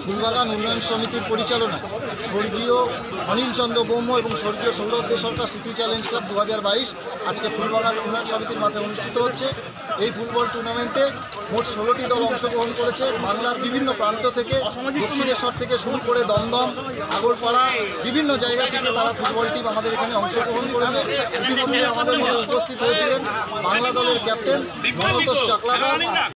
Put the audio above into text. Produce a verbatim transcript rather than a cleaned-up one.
ফুলবাগান উন্নয়ন সমিতির পরিচালনায় স্বর্গীয় অনিল চন্দ্র ব্রহ্ম এবং স্বর্গীয় সৌরভ দে সরকার স্মৃতি চ্যালেঞ্জ ক্লাব দু হাজার বাইশ আজকে ফুলবাগান উন্নয়ন সমিতির মাঠে অনুষ্ঠিত হচ্ছে। এই ফুটবল টুর্নামেন্টে মোট ষোলোটি দল অংশগ্রহণ করেছে। বাংলার বিভিন্ন প্রান্ত থেকে, দক্ষিণেশ্বর থেকে শুরু করে দমদম, আগরপাড়া, বিভিন্ন জায়গা থেকে তারা ফুটবল টিম আমাদের এখানে অংশগ্রহণ করেছে। ইতিমধ্যে আমাদের মধ্যে উপস্থিত হয়েছিলেন বাংলা দলের ক্যাপ্টেন মনতোষ চাকলাদার,